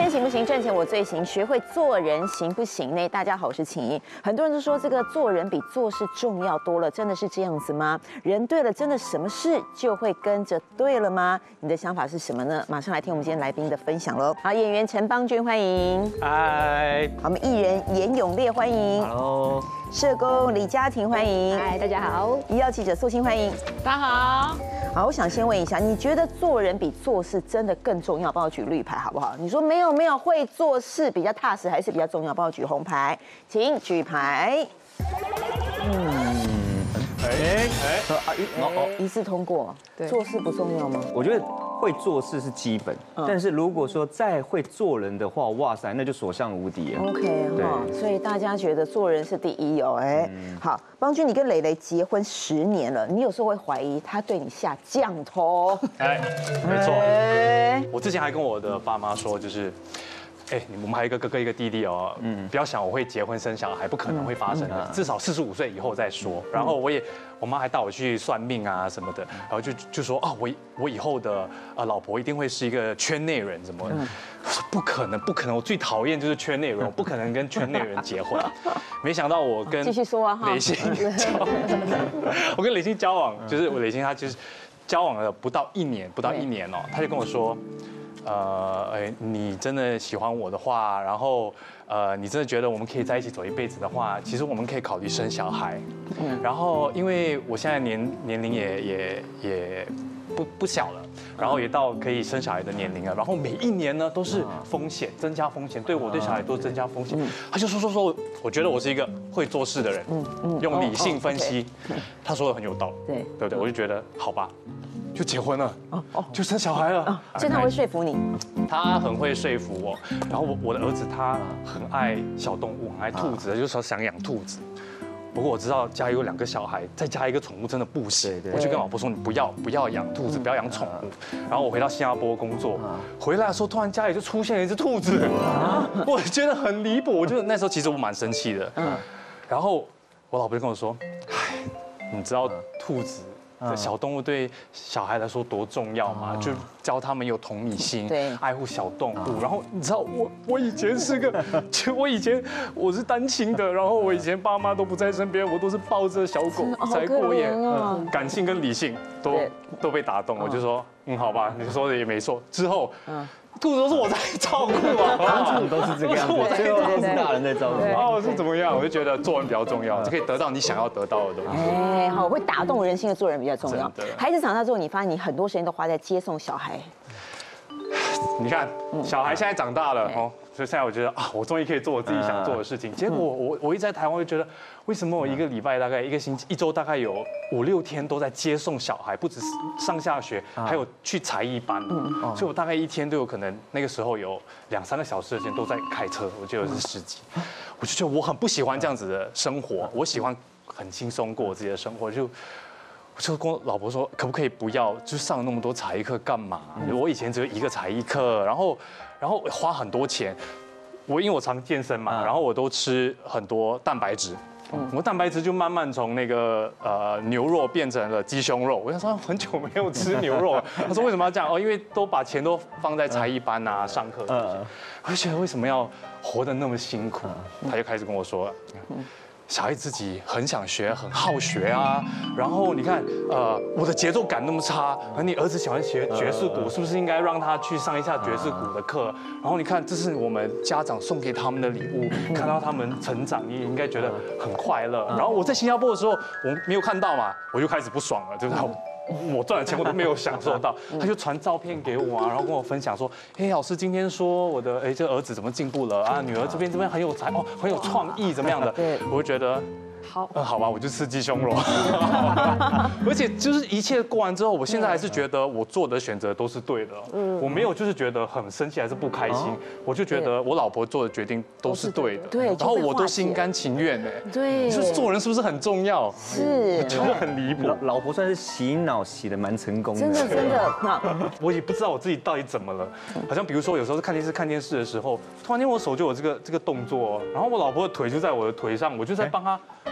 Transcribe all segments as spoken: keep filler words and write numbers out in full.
钱行不行？赚钱我最行。学会做人行不行呢？大家好，我是秦怡。很多人都说这个做人比做事重要多了，真的是这样子吗？人对了，真的什么事就会跟着对了吗？你的想法是什么呢？马上来听我们今天来宾的分享喽。好，演员陈邦君欢迎。 嗨。 好，我们艺人严永烈欢迎。 Hello。 社工李嘉婷欢迎。 嗨，大家好。 医药记者素清欢迎。 大家好。 好，我想先问一下，你觉得做人比做事真的更重要？帮我举绿牌好不好？你说没有没有，会做事比较踏实还是比较重要？帮我举红牌，请举牌。 嗯，哎哎， 哦，一致通过。 对， 做事不重要吗？ 我觉得会做事是基本，但是如果说再会做人的话，哇塞，那就所向无敌了。 OK 哈，所以大家觉得做人是第一哦，哎，好，邦君，你跟蕾蕾结婚十年了，你有时候会怀疑他对你下降头？ 哎，没错。 哎， 我之前还跟我的爸妈说，就是，哎，我们还有一个哥哥一个弟弟哦，嗯，不要想我会结婚生小孩，不可能会发生的，至少四十五岁以后再说。然后我也，我妈还带我去算命啊什么的，然后就就说啊，我我以后的呃老婆一定会是一个圈内人，怎么？我说不可能，不可能，我最讨厌就是圈内人，我不可能跟圈内人结婚。没想到我跟继续说啊哈， 磊鑫交往，我跟磊鑫交往，就是我磊鑫他就是交往了不到一年，不到一年哦，他就跟我说。呃，哎，你真的喜欢我的话，然后呃，你真的觉得我们可以在一起走一辈子的话，其实我们可以考虑生小孩。嗯，然后因为我现在年年龄也也也不不小了，然后也到可以生小孩的年龄了，然后每一年呢都是风险，增加风险，对我对小孩都增加风险。他就说说说，我觉得我是一个会做事的人，嗯嗯，用理性分析，他说的很有道理，对对不对？我就觉得好吧。就结婚了，哦哦，就生小孩了， 所以他会说服你， 他很会说服我。然后我我的儿子他很爱小动物，很爱兔子，就是说想养兔子。不过我知道家里有两个小孩，再加一个宠物真的不行。我就跟老婆说，你不要不要养兔子，不要养宠物。然后我回到新加坡工作，回来的时候突然家里就出现了一只兔子，我觉得很离谱。我就那时候其实我蛮生气的。然后我老婆就跟我说，唉，你知道兔子。小动物对小孩来说多重要嘛？就教他们有同理心，爱护小动物。然后你知道我我以前是个，就我以前我是单亲的，然后我以前爸妈都不在身边，我都是抱着小狗才过夜，感性跟理性都都被打动。我就说，嗯，好吧，你说的也没错。之后，兔子都是我在照顾啊， 当场都是这个样子，最后都是大人在照顾。 哦，是怎么样？我就觉得做人比较重要，就可以得到你想要得到的东西。 哎，好，会打动人心的做人比较重要。孩子长大之后，你发现你很多时间都花在接送小孩。 你看，小孩现在长大了哦，所以现在我觉得啊，我终于可以做我自己想做的事情。结果我我一在台湾就觉得，为什么我一个礼拜大概一个星期一周大概有五六天都在接送小孩，不只是上下学，还有去才艺班。所以我大概一天都有可能那个时候有两三个小时的时间都在开车，我记得是十几。我就觉得我很不喜欢这样子的生活，我喜欢很轻松过我自己的生活，就。我就跟我老婆说，可不可以不要，就上那么多才艺课干嘛？我以前只有一个才艺课，然后，然后花很多钱。我因为我常健身嘛，然后我都吃很多蛋白质。我蛋白质就慢慢从那个呃牛肉变成了鸡胸肉。我想说很久没有吃牛肉了。他说为什么要这样？哦，因为都把钱都放在才艺班啊、上课。我就觉得为什么要活得那么辛苦？他就开始跟我说。小孩自己很想学，很好学啊。然后你看，呃，我的节奏感那么差，而你儿子喜欢学爵士鼓，是不是应该让他去上一下爵士鼓的课？然后你看，这是我们家长送给他们的礼物，看到他们成长，你也应该觉得很快乐。然后我在新加坡的时候，我没有看到嘛，我就开始不爽了，就是我赚的钱我都没有享受到，他就传照片给我啊，然后跟我分享说，哎，老师今天说我的哎这儿子怎么进步了啊，女儿这边这边很有才哦，很有创意怎么样的，我就觉得。好，嗯，好吧，我就吃鸡胸肉。而且就是一切过完之后，我现在还是觉得我做的选择都是对的。嗯，我没有就是觉得很生气还是不开心，我就觉得我老婆做的决定都是对的。对，然后我都心甘情愿哎。对，你说做人是不是很重要？是，就是很离谱。 老婆算是洗脑洗的蛮成功的。 真的真的， 我也不知道我自己到底怎么了。好像比如说有时候看电视看电视的时候，突然间我手就有这个这个动作，然后我老婆的腿就在我的腿上，我就在帮她。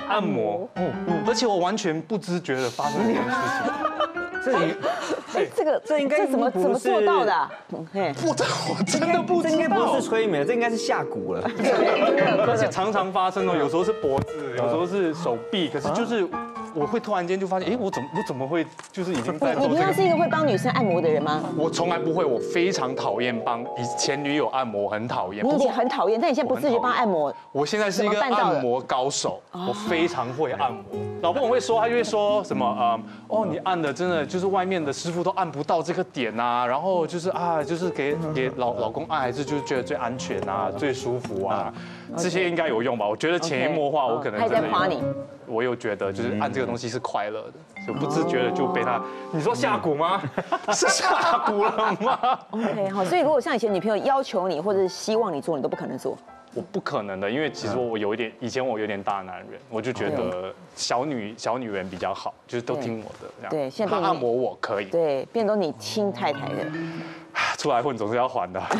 按摩，嗯嗯，而且我完全不知觉的发生这件事情。 这里， 哎，这个这应该这怎么不是怎么做到的啊？嘿， 不，这我真的不知道。 这应该不是催眠，这应该是下蛊了。 而且常常发生哦，有时候是脖子，有时候是手臂，可是就是我会突然间就发现，哎，我怎么我怎么会就是已经在做这个？ 你平常是一个会帮女生按摩的人吗？ 我从来不会，我非常讨厌帮前女友按摩，我很讨厌。 你以前很讨厌，但你现在不自觉帮她按摩。 我现在是一个按摩高手，我非常会按摩。老婆我会说，她就会说什么呃，哦，你按的真的就是外面的师傅都按不到这个点啊，然后就是啊，就是给给老老公按还是就是觉得最安全啊，最舒服啊，这些应该有用吧？我觉得潜移默化，我可能他在夸你。 我又觉得就是按这个东西是快乐的，就不自觉的就被他。你说下蛊吗？是下蛊了吗 ？OK， 好，所以如果像以前女朋友要求你或者是希望你做，你都不可能做。 我不可能的，因为其实我有一点，以前我有点大男人，我就觉得小女小女人比较好，就是都听我的这样。 对，现在他按摩我可以。 对，变都你亲太太的。 出来混总是要还的。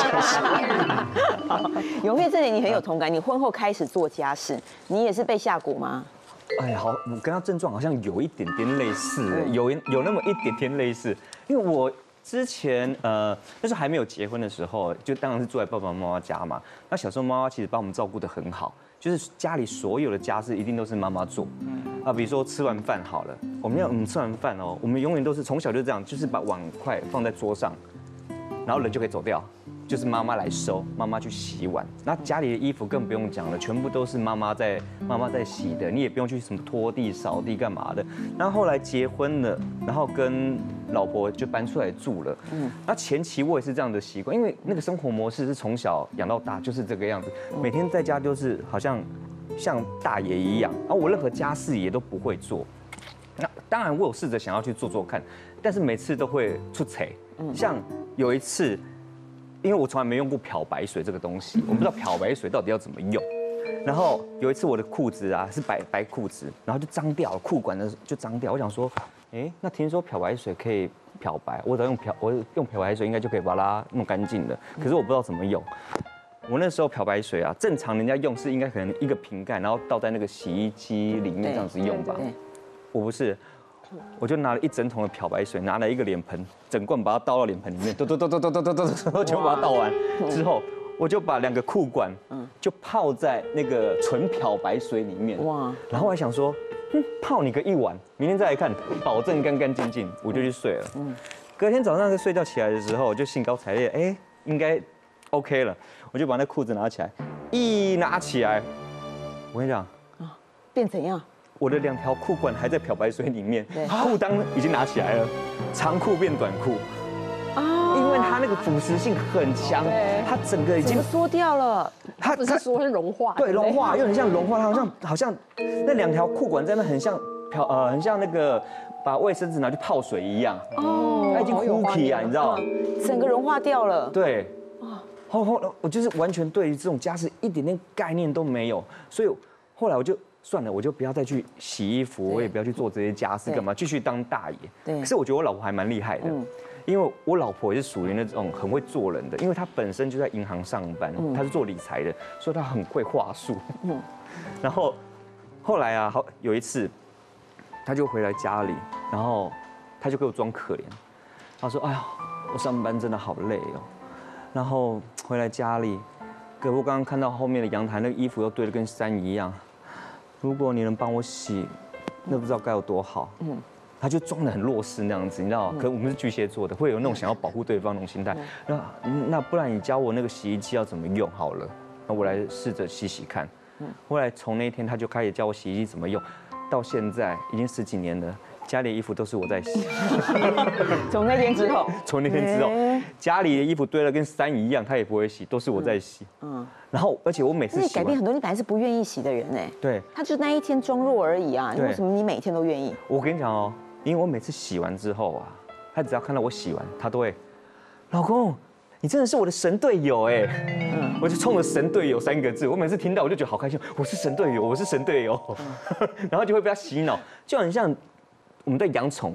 永月这里你很有同感，你婚后开始做家事，你也是被下蛊吗？ 哎，好，我跟他症状好像有一点点类似，有有那么一点点类似，因为我之前呃那时候还没有结婚的时候，就当然是住在爸爸妈妈家嘛。那小时候妈妈其实把我们照顾得很好，就是家里所有的家事一定都是妈妈做。啊，比如说吃完饭好了，我们要嗯吃完饭哦，我们永远都是从小就这样，就是把碗筷放在桌上，然后人就可以走掉。就是妈妈来收，妈妈去洗碗，那家里的衣服更不用讲了，全部都是妈妈在妈妈在洗的，你也不用去什么拖地、扫地干嘛的。然后后来结婚了，然后跟老婆就搬出来住了。嗯，那前期我也是这样的习惯，因为那个生活模式是从小养到大，就是这个样子，每天在家都是好像像大爷一样，然后我任何家事也都不会做。那当然我有试着想要去做做看，但是每次都会出错。像有一次。因为我从来没用过漂白水这个东西，我不知道漂白水到底要怎么用。然后有一次我的裤子啊是白白裤子，然后就脏掉了，裤管的就脏掉。我想说，哎，那听说漂白水可以漂白，我只要用漂我用漂白水应该就可以把它弄干净的。可是我不知道怎么用。我那时候漂白水啊，正常人家用是应该可能一个瓶盖，然后倒在那个洗衣机里面这样子用吧。我不是。我就拿了一整桶的漂白水，拿了一个脸盆，整罐把它倒到脸盆里面，嘟嘟嘟嘟嘟嘟嘟嘟嘟，全部把它倒完之后，我就把两个裤管，就泡在那个纯漂白水里面。哇！然后我还想说，嗯，泡你个一晚，明天再来看，保证干干净净，我就去睡了。嗯。隔天早上在睡觉起来的时候，我就兴高采烈，哎，应该 OK 了，我就把那裤子拿起来，一拿起来，我跟你讲，啊， 变怎样？ 我的两条裤管还在漂白水里面，裤裆已经拿起来了，长裤变短裤，啊，因为它那个腐蚀性很强，它整个已经缩掉了， 它不是说会融化， 对，融化，有点像融化，它好像好像那两条裤管在那很像漂呃很像那个把卫生纸拿去泡水一样，哦，它已经糊起啊，你知道吗？ 整个融化掉了， 对，啊，后后我就是完全对于这种家事一点点概念都没有，所以后来我就。算了，我就不要再去洗衣服，我也不要去做这些家事，干嘛继续当大爷？对。可是我觉得我老婆还蛮厉害的，因为我老婆也是属于那种很会做人的，因为她本身就在银行上班，她是做理财的，所以她很会话术。嗯。然后后来啊，好有一次，她就回来家里，然后她就给我装可怜，她说：“哎呀，我上班真的好累哦。”然后回来家里，可我刚刚看到后面的阳台那个衣服又堆得跟山一样。如果你能帮我洗，那不知道该有多好。嗯，他就装得很弱势那样子，你知道？可是我们是巨蟹座的，会有那种想要保护对方那种心态。那那不然你教我那个洗衣机要怎么用好了，那我来试着洗洗看。后来从那一天他就开始教我洗衣机怎么用，到现在已经十几年了。家里的衣服都是我在洗。 从那天之后， 从那天之后，家里的衣服堆了跟山一样，他也不会洗，都是我在洗。嗯。然后，而且我每次洗。 你改变很多，你本来是不愿意洗的人哎。 对。 他就那一天装弱而已啊，为什么你每天都愿意？ 我跟你讲哦，因为我每次洗完之后啊，他只要看到我洗完，他都会，老公，你真的是我的神队友哎。嗯。我就冲着神队友三个字，我每次听到我就觉得好开心，我是神队友，我是神队友。然后就会被他洗脑，就很像。我们在养宠物，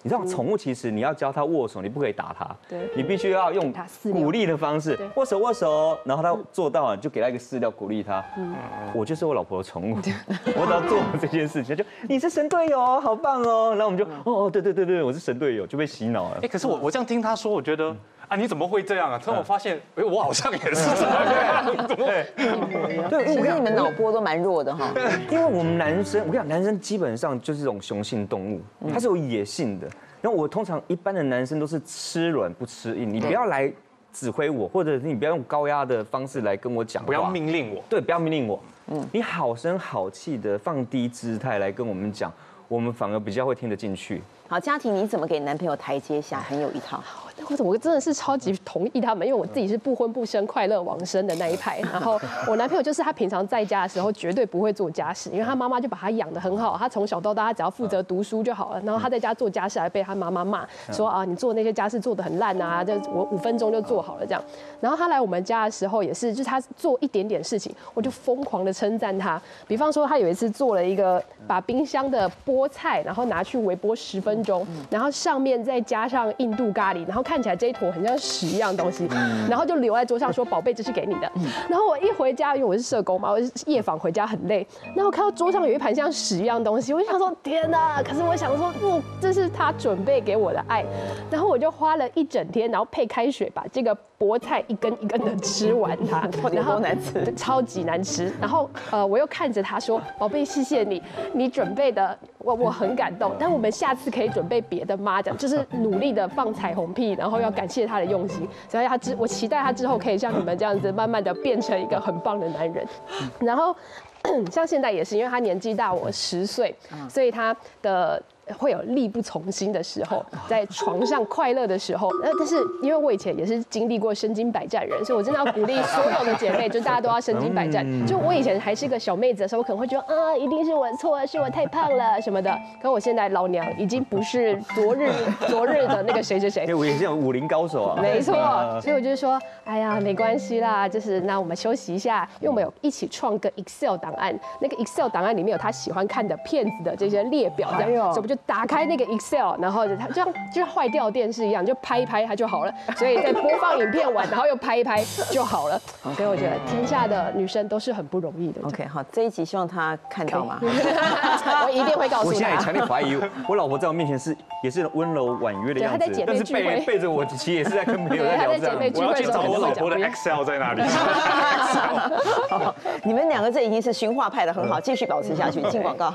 你知道，宠物其实你要教它握手，你不可以打它， 对， 你必须要用鼓励的方式，握手握手，然后它做到了，就给它一个饲料鼓励它。嗯，我就是我老婆的宠物，我只要做这件事情，就你是神队友，好棒哦，然后我们就哦哦对对对对，我是神队友，就被洗脑了。 哎，可是我我这样听他说，我觉得。啊，你怎么会这样啊？突然我发现，哎，我好像也是这样，怎么会？ 对，其实你们脑波都蛮弱的哈。 因为我们男生，我跟你讲，男生基本上就是这种雄性动物，它是有野性的。然后我通常一般的男生都是吃软不吃硬，你不要来指挥我，或者你不要用高压的方式来跟我讲话， 不要命令我。 对，不要命令我。嗯，你好声好气的放低姿态来跟我们讲，我们反而比较会听得进去。 好，家庭你怎么给男朋友台阶下？很有一套。 我我真的是超级同意他们，因为我自己是不婚不生、快乐往生的那一派。然后我男朋友就是他平常在家的时候绝对不会做家事，因为他妈妈就把他养得很好，他从小到大他只要负责读书就好了。然后他在家做家事还被他妈妈骂，说啊你做那些家事做得很烂啊，就我五分钟就做好了这样。然后他来我们家的时候也是，就是他做一点点事情，我就疯狂的称赞他。比方说他有一次做了一个把冰箱的菠菜，然后拿去微波十分钟，然后上面再加上印度咖喱，然后看起来这一坨很像屎一样东西，然后就留在桌上说：“宝贝，这是给你的。”然后我一回家，因为我是社工嘛，我是夜访回家很累，然后看到桌上有一盘像屎一样东西，我就想说：“天哪！”可是我想说，不，这是他准备给我的爱。然后我就花了一整天，然后配开水把这个菠菜一根一根的吃完它， 然后难吃， 超级难吃。然后呃，我又看着他说：“宝贝，谢谢你，你准备的我我很感动，但我们下次可以准备别的吗？”这样就是努力的放彩虹屁，然后要感谢他的用心，所以他之我期待他之后可以像你们这样子，慢慢的变成一个很棒的男人。然后像现在也是，因为他年纪大我十岁，所以他的会有力不从心的时候，在床上快乐的时候。那但是因为我以前也是经历过身经百战人，所以我真的要鼓励所有的姐妹，就大家都要身经百战。就我以前还是个小妹子的时候，我可能会觉得啊，一定是我的错，是我太胖了什么的。可我现在老娘已经不是昨日昨日的那个谁谁谁， 因为我也是有武林高手啊。 没错，所以我就说，哎呀，没关系啦，就是那我们休息一下，因为我们有一起创个 Excel 档案，那个 Excel 档案里面有他喜欢看的片子的这些列表，这样，所以我们就打开那个 Excel， 然后它就像就像坏掉的电视一样，就拍一拍它就好了。所以在播放影片完，然后又拍一拍就好了。所以我觉得天下的女生都是很不容易的。 OK， 好，这一集希望他看到吗？ 我一定会告诉他。 我现在也强烈怀疑，我老婆在我面前是也是温柔婉约的样子，但是背背着我其实也是在跟朋友在聊这样。 我要去找我老婆的 Excel 在哪里？ 好，你们两个这已经是驯化派的很好，继续保持下去。进广告。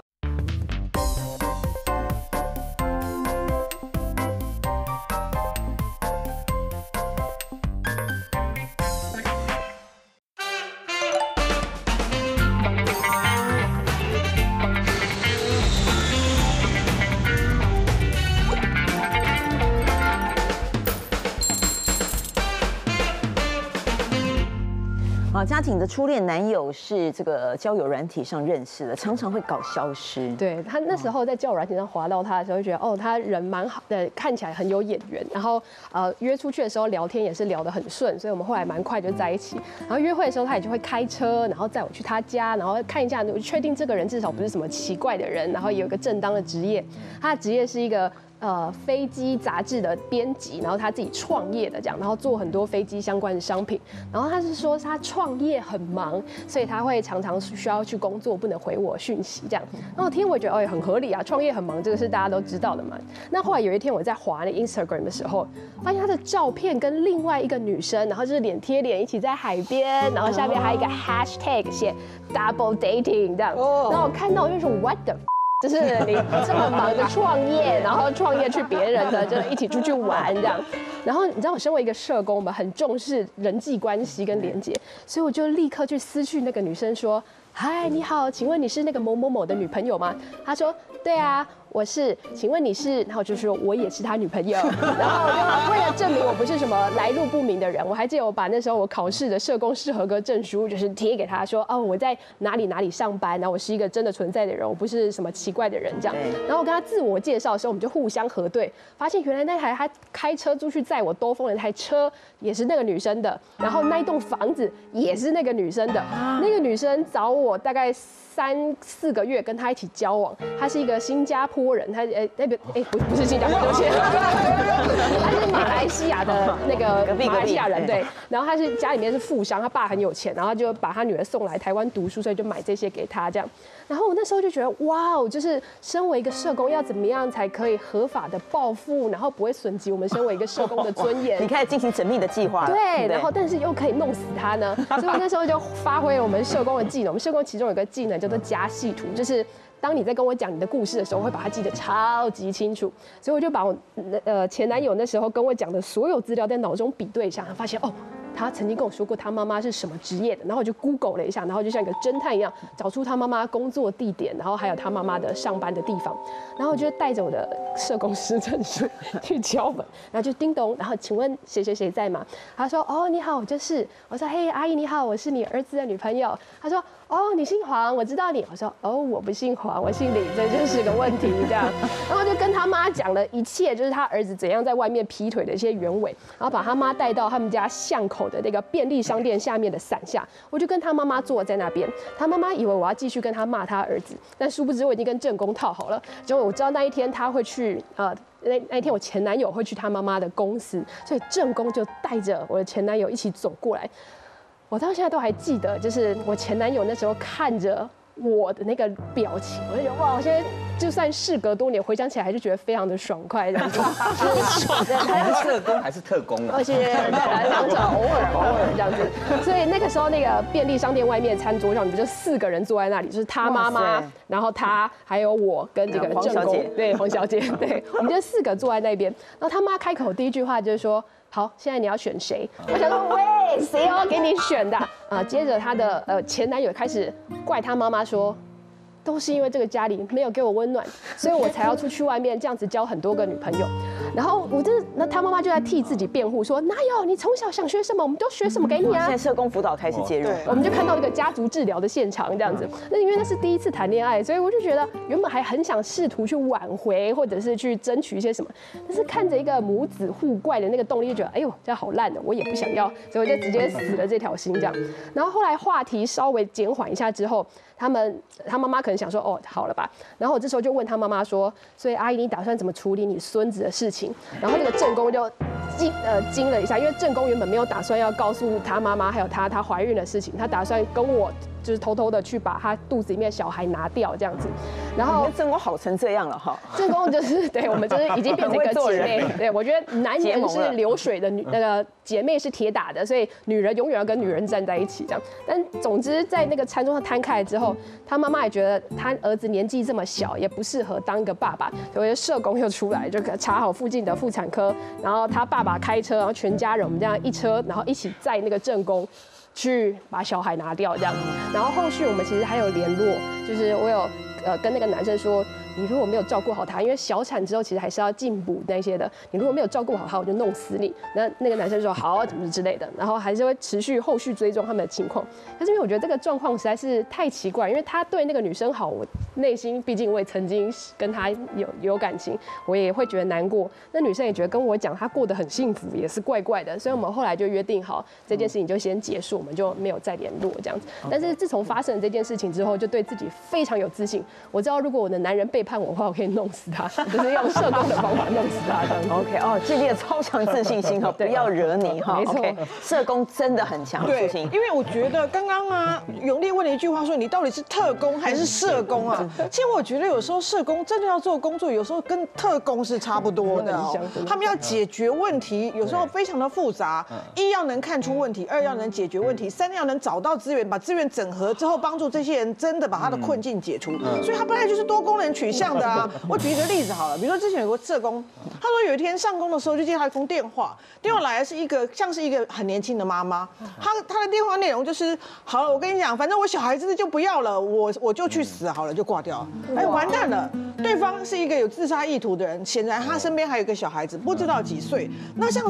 好，家庭的初恋男友是这个交友软体上认识的，常常会搞消失。 对他那时候在交友软体上滑到他的时候，就觉得哦，他人蛮好的，看起来很有眼缘。然后呃约出去的时候聊天也是聊得很顺，所以我们后来蛮快就在一起。然后约会的时候他也就会开车，然后载我去他家，然后看一下，我确定这个人至少不是什么奇怪的人，然后也有一个正当的职业。他的职业是一个。呃，飞机杂志的编辑，然后他自己创业的这样，然后做很多飞机相关的商品。然后他是说他创业很忙，所以他会常常需要去工作，不能回我讯息这样。然后我听我觉得哦，很合理啊，创业很忙，这个是大家都知道的嘛。那后来有一天我在滑那 Instagram 的时候，发现他的照片跟另外一个女生，然后就是脸贴脸一起在海边，然后下面还有一个 hashtag 写 double dating 这样。然后我看到我就说 what the。就是你这么忙的创业，然后创业去别人的，就一起出去玩这样。然后你知道，我身为一个社工，我们很重视人际关系跟连结，所以我就立刻去私讯那个女生说：“嗨，你好，请问你是那个某某某的女朋友吗？”她说：“对啊。”我是，请问你是？然后就说我也是他女朋友，然后就为了证明我不是什么来路不明的人，我还记得我把那时候我考试的社工师合格证书就是贴给他说，哦，我在哪里哪里上班，然后我是一个真的存在的人，我不是什么奇怪的人这样。然后我跟他自我介绍的时候，我们就互相核对，发现原来那台他开车出去载我兜风的那台车也是那个女生的，然后那一栋房子也是那个女生的，那个女生找我大概三四个月跟他一起交往，她是一个新加坡坡人，他哎那个哎不不是新加坡，对不起，他是马来西亚的那个马来西亚人，对。然后他是家里面是富商，他爸很有钱，然后就把他女儿送来台湾读书，所以就买这些给他这样。然后我那时候就觉得，哇哦，就是身为一个社工，要怎么样才可以合法的报复，然后不会损及我们身为一个社工的尊严？ 你开始进行缜密的计划。 对，然后但是又可以弄死他呢，所以我那时候就发挥了我们社工的技能。我们社工其中有一个技能叫做加细图，就是当你在跟我讲你的故事的时候，我会把它记得超级清楚。所以我就把我呃前男友那时候跟我讲的所有资料在脑中比对一下，发现哦。他曾经跟我说过他妈妈是什么职业的，然后我就 Google 了一下，然后就像一个侦探一样找出他妈妈工作地点，然后还有他妈妈的上班的地方，然后我就带着我的社工师证书去敲门，然后就叮咚，然后请问谁谁谁在吗？他说哦你好，我就是。我说嘿阿姨你好，我是你儿子的女朋友。他说哦你姓黄，我知道你。我说哦我不姓黄，我姓李，这就是个问题这样。然后就跟他妈讲了一切，就是他儿子怎样在外面劈腿的一些原委，然后把他妈带到他们家巷口的那个便利商店下面的伞下，我就跟他妈妈坐在那边。他妈妈以为我要继续跟他骂他儿子，但殊不知我已经跟正宫套好了。结果我知道那一天他会去呃。那那一天我前男友会去他妈妈的公司，所以正宫就带着我的前男友一起走过来。我到现在都还记得，就是我前男友那时候看着我的那个表情，我就觉得哇，我现在就算事隔多年回想起来，还是觉得非常的爽快这样子。 你是社工还是特工啊？ 而且两者偶尔偶尔这样子。所以那个时候那个便利商店外面餐桌上，你们就四个人坐在那里，就是他妈妈，然后他还有我跟这个正宫，对黄小姐，对，我们就四个坐在那边。然后他妈开口第一句话就是说。好，现在你要选谁？我想说，喂，谁要给你选的？啊，接着他的呃前男友开始怪他妈妈说，都是因为这个家里没有给我温暖，所以我才要出去外面这样子交很多个女朋友。然后我就那他妈妈就在替自己辩护说，哪有你从小想学什么，我们都学什么给你啊。 现在社工辅导开始介入， 我们就看到一个家族治疗的现场这样子。那因为那是第一次谈恋爱，所以我就觉得原本还很想试图去挽回，或者是去争取一些什么，但是看着一个母子互怪的那个动力，就觉得哎呦这样好烂的，我也不想要，所以我就直接死了这条心这样。然后后来话题稍微减缓一下之后。他们他妈妈可能想说哦好了吧，然后我这时候就问他妈妈说，所以阿姨你打算怎么处理你孙子的事情？然后这个正宫就惊呃惊了一下，因为正宫原本没有打算要告诉他妈妈还有他她怀孕的事情，他打算跟我就是偷偷的去把他肚子里面小孩拿掉这样子。然后正宫好成这样了哈， 正宫就是对我们就是已经变成一个姐妹，对我觉得男人是流水的女那个姐妹是铁打的，所以女人永远要跟女人站在一起这样。但总之在那个餐桌上摊开来之后。他妈妈也觉得他儿子年纪这么小，也不适合当一个爸爸，所以社工又出来，就查好附近的妇产科，然后他爸爸开车，然后全家人我们这样一车，然后一起载那个正宫去把小孩拿掉这样。然后后续我们其实还有联络，就是我有呃跟那个男生说。你如果没有照顾好他，因为小产之后其实还是要进补那些的，你如果没有照顾好他，我就弄死你。那那个男生说好，怎么之类的，然后还是会持续后续追踪他们的情况。但是因为我觉得这个状况实在是太奇怪，因为他对那个女生好，我内心毕竟我也曾经跟他有有感情，我也会觉得难过。那女生也觉得跟我讲她过得很幸福，也是怪怪的。所以我们后来就约定好这件事情就先结束，我们就没有再联络这样子。但是自从发生了这件事情之后，就对自己非常有自信。我知道如果我的男人背叛我的话，我可以弄死他，就是用社工的方法弄死他。 OK， 哦，建立了超强自信心哈，不要惹你哈。OK， 社工真的很强， 对，因为我觉得刚刚啊，永烈问了一句话说，你到底是特工还是社工啊？其实我觉得有时候社工真的要做工作，有时候跟特工是差不多的哦。他们要解决问题，有时候非常的复杂，一要能看出问题，二要能解决问题，三要能找到资源，把资源整合之后，帮助这些人真的把他的困境解除。所以他本来就是多功能取向的啊。我举一个例子好了，比如说之前有个社工，他说有一天上工的时候就接到一通电话，电话来的是一个像是一个很年轻的妈妈，她她的电话内容就是，好了，我跟你讲，反正我小孩子就不要了，我我就去死好了，就挂掉了。哎，完蛋了，对方是一个有自杀意图的人，显然他身边还有一个小孩子，不知道几岁，那这样子。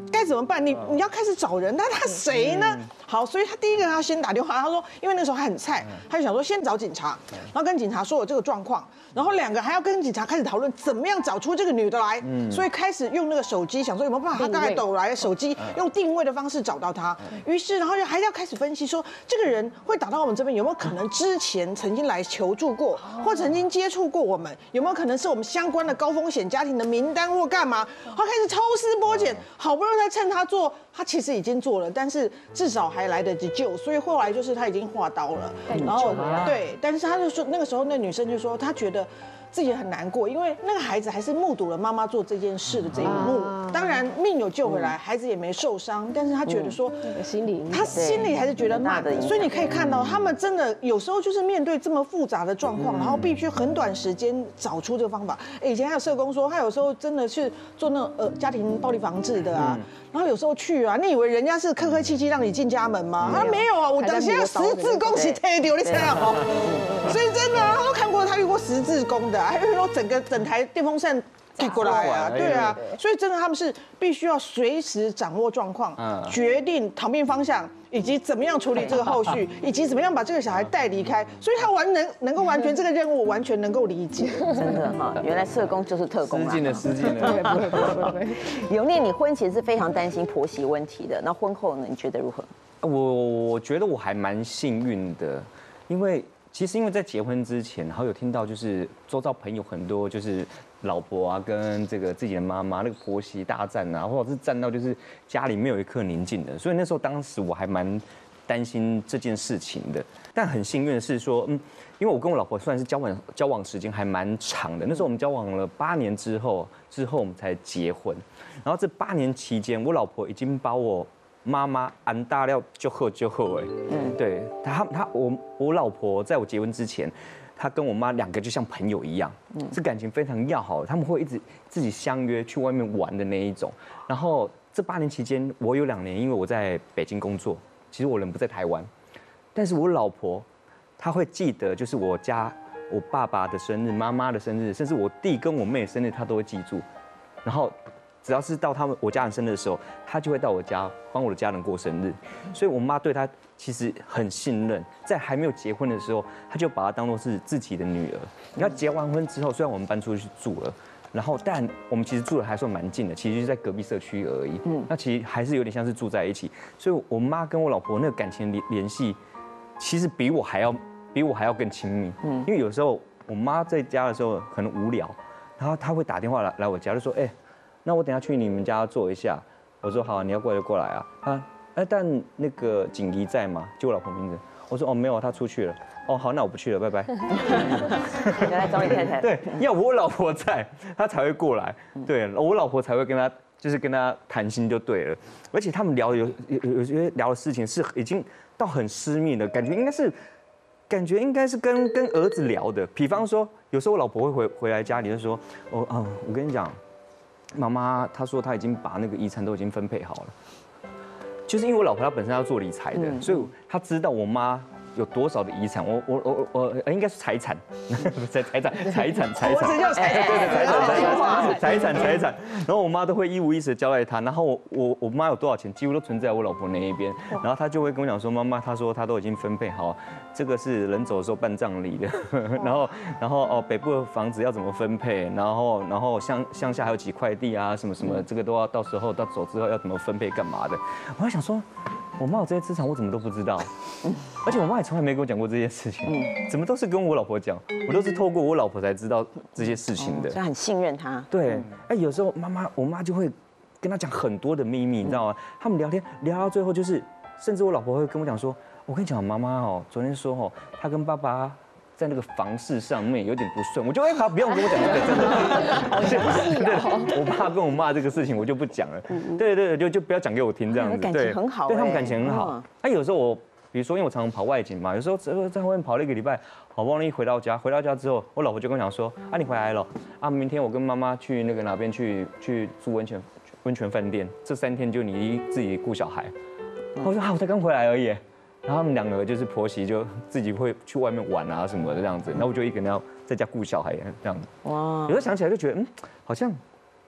该怎么办？你你要开始找人，那他谁呢？好，所以他第一个他先打电话，他说，因为那时候还很菜，他就想说先找警察，然后跟警察说有这个状况，然后两个还要跟警察开始讨论怎么样找出这个女的来，所以开始用那个手机，想说有没有办法他大概抖来的手机用定位的方式找到他。于是，然后就还要开始分析说，这个人会打到我们这边有没有可能之前曾经来求助过，或曾经接触过我们，有没有可能是我们相关的高风险家庭的名单或干嘛？他开始抽丝剥茧，好不容易才趁他做，他其实已经做了，但是至少还来得及救，所以后来就是他已经划刀了，然后对，但是他就说那个时候那女生就说她觉得自己很难过，因为那个孩子还是目睹了妈妈做这件事的这一幕，当然命有救回来，孩子也没受伤，但是他觉得说心里他心里还是觉得骂的，所以你可以看到他们真的有时候就是面对这么复杂的状况，然后必须很短时间找出这个方法。以前还有社工说，他有时候真的是做那种呃家庭暴力防治的啊。然后有时候去啊，你以为人家是客客气气让你进家门吗？他没有啊，我等下十字弓起贴丢，你知道吗？所以真的，他都看过，他遇过十字弓的，还有说整个整台电风扇递过来啊，对啊，所以真的他们是必须要随时掌握状况，决定逃命方向，以及怎么样处理这个后续，以及怎么样把这个小孩带离开，所以他完能能够完全这个任务，完全能够理解。 真的哈，原来社工就是特工啊！ 失敬了，失敬了。 对，不会不会不会。 永念，你婚前是非常担心婆媳问题的，那婚后呢？你觉得如何？ 我我觉得我还蛮幸运的，因为其实因为在结婚之前，然后有听到就是周遭朋友很多就是老婆啊跟这个自己的妈妈那个婆媳大战啊，或者是战到就是家里没有一刻宁静的，所以那时候当时我还蛮担心这件事情的。但很幸运的是说，嗯，因为我跟我老婆算是交往交往时间还蛮长的，那时候我们交往了八年之后，之后我们才结婚。然后这八年期间，我老婆已经把我妈妈安大料就喝就喝哎，嗯，对，她她我我老婆在我结婚之前，她跟我妈两个就像朋友一样，是感情非常要好的，他们会一直自己相约去外面玩的那一种。然后这八年期间，我有两年因为我在北京工作，其实我人不在台湾，但是我老婆她会记得，就是我家我爸爸的生日、妈妈的生日，甚至我弟跟我妹的生日，她都会记住。然后只要是到他们我家人生日的时候，她就会到我家帮我的家人过生日。所以我妈对她其实很信任，在还没有结婚的时候，她就把她当作是自己的女儿。你看结完婚之后，虽然我们搬出去住了，然后但我们其实住的还算蛮近的，其实就在隔壁社区而已。嗯，那其实还是有点像是住在一起。所以我妈跟我老婆那个感情联联系，其实比我还要比我还要更亲密。嗯，因为有时候我妈在家的时候可能无聊，然后她会打电话来来我家，就说，哎，那我等下去你们家坐一下。我说好，你要过来就过来啊。她哎，但那个景怡在吗？就我老婆名字。我说哦没有，她出去了。哦好，那我不去了，拜拜。 原来找你太太。 对，要我老婆在，她才会过来。对，我老婆才会跟她，就是跟她谈心就对了。而且他们聊有有有些聊的事情是已经到很私密的感觉，应该是感觉应该是跟跟儿子聊的。比方说，有时候我老婆会回回来家里就说，哦嗯，我跟你讲，妈妈她说她已经把那个遗产都已经分配好了。就是因为我老婆她本身要做理财的，所以她知道我妈有多少的遗产，我我我我应该是财产，财财产财产财产， 这叫财产， 对对财产财产财产财产，然后我妈都会一五一十的交代她，然后我我我妈有多少钱，几乎都存在我老婆那一边，然后她就会跟我讲说，妈妈她说她都已经分配好，这个是人走的时候办葬礼的，然后然后哦北部的房子要怎么分配，然后然后乡乡下还有几块地啊什么什么，这个都要到时候到走之后要怎么分配干嘛的，我还想说。我妈有这些资产，我怎么都不知道，而且我妈也从来没跟我讲过这件事情，怎么都是跟我老婆讲，我都是透过我老婆才知道这些事情的， 所以很信任她。 对，哎，有时候妈妈，我妈就会跟她讲很多的秘密，你知道吗？他们聊天聊到最后，就是甚至我老婆会跟我讲说，我跟你讲，妈妈哦，昨天说哦，她跟爸爸。在那个房事上面有点不顺，我就哎好不用跟我讲这个，真的，好详细哦。我爸跟我妈这个事情我就不讲了，对对对，就就不要讲给我听这样子， 感情很好， 对他们感情很好。哎，有时候我比如说因为我常常跑外景嘛，有时候在外面跑了一个礼拜，好不容易回到家，回到家之后，我老婆就跟我讲说，啊你回来了，啊明天我跟妈妈去那个哪边去去住温泉温泉饭店，这三天就你自己顾小孩。我说啊我才刚回来而已。然后他们两个就是婆媳，就自己会去外面玩啊什么的这样子，然后我就一个人要在家顾小孩这样子。哇！有时候想起来就觉得，嗯，好像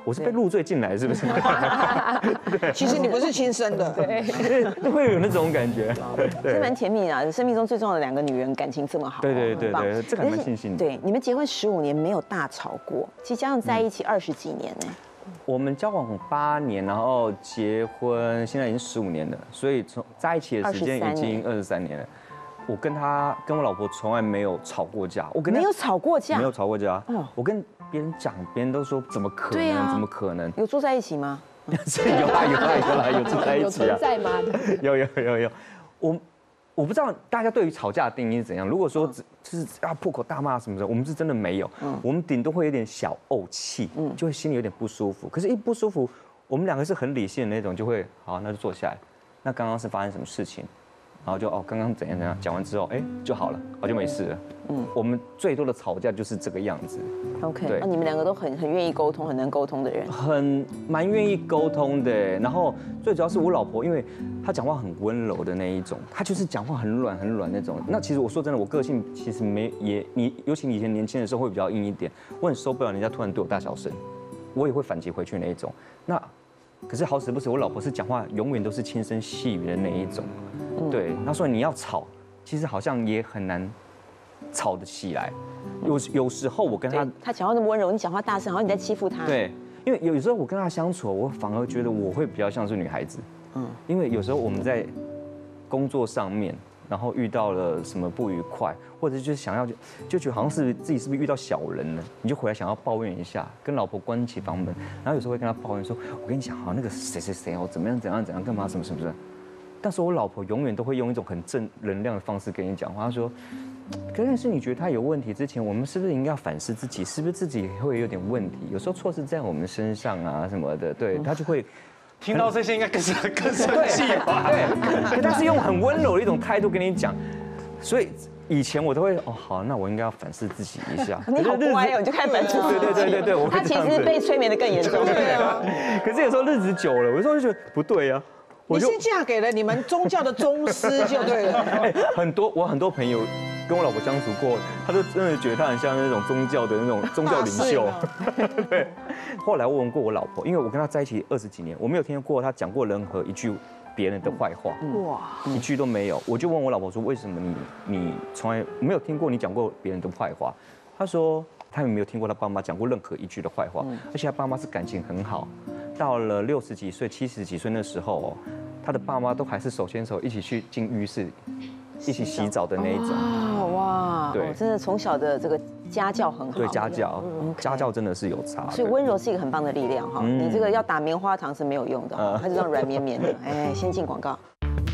我是被入赘进来是不是？ 其实你不是亲生的， 对， 会有那种感觉， 是蛮甜蜜的，生命中最重要的两个女人感情这么好， 对对对很棒对，这个还蛮庆幸的。 对，你们结婚十五年没有大吵过，其实加上在一起二十几年呢。 我们交往八年，然后结婚，现在已经十五年了，所以从在一起的时间已经二十三年了。我跟他跟我老婆从来没有吵过架，我跟没有吵过架， 没有吵过架。 哦我跟别人讲，别人都说怎么可对啊能？怎么可能？ 有住在一起吗？ 有啦有啦有啦有住在一有起啊存，在吗？ 有有有有，我我不知道大家对于吵架的定义是怎样。如果说只就是要破口大骂什么的，我们是真的没有，我们顶多会有点小怄气，就会心里有点不舒服。可是，一不舒服，我们两个是很理性的那种，就会好，那就坐下来。那刚刚是发生什么事情？然后就哦，刚刚怎样怎样，讲完之后，哎，就好了，我就没事了。嗯，我们最多的吵架就是这个样子。 OK， 对那你们两个都很很愿意沟通，很能沟通的人。 很蛮愿意沟通的，然后最主要是我老婆，因为她讲话很温柔的那一种，她就是讲话很软很软那种。那其实我说真的，我个性其实没也你，尤其你以前年轻的时候会比较硬一点，我很受不了人家突然对我大小声，我也会反击回去那一种。那可是好死不死，我老婆是讲话永远都是轻声细语的那一种，对。那所以你要吵，其实好像也很难吵得起来。有有时候我跟她对，他讲话那么温柔，你讲话大声，好像你在欺负他。， 对，因为有时候我跟她相处，我反而觉得我会比较像是女孩子，嗯，因为有时候我们在工作上面，然后遇到了什么不愉快，或者就是想要就就觉得好像是自己是不是遇到小人了，你就回来想要抱怨一下，跟老婆关起房门，然后有时候会跟她抱怨说，我跟你讲，好那个谁谁谁哦，怎么样怎样怎样干嘛什么什么什么，但是我老婆永远都会用一种很正能量的方式跟你讲话，她说。可是你觉得他有问题之前，我们是不是应该要反思自己？是不是自己会有点问题？有时候错是在我们身上啊什么的，对他就会听到这些应该更生更生气吧？ 对，但是用很温柔的一种态度跟你讲，所以以前我都会哦好，那我应该要反思自己一下。 你好乖哦，你就开始反刍自己。 对对对对对，我他其实被催眠的更严重。 对啊， 可是有时候日子久了，有时候就觉得不对啊。 你是嫁给了你们宗教的宗师就对了。 哎，很多我很多朋友跟我老婆相处过，他都真的觉得他很像那种宗教的那种宗教领袖。对。后来我问过我老婆，因为我跟她在一起二十几年，我没有听过她讲过任何一句别人的坏话，哇，一句都没有。我就问我老婆说，为什么你你从来没有听过你讲过别人的坏话？她说她也没有听过她爸妈讲过任何一句的坏话，而且她爸妈是感情很好。到了六十几岁、七十几岁那时候哦，他的爸妈都还是手牵手一起去进浴室，一起洗澡的那一种。 啊哇， 对真的从小的这个家教很好。 对家教，家教真的是有差。 所以温柔是一个很棒的力量哈，你这个要打棉花糖是没有用的，它是这样软绵绵的。哎，先进广告。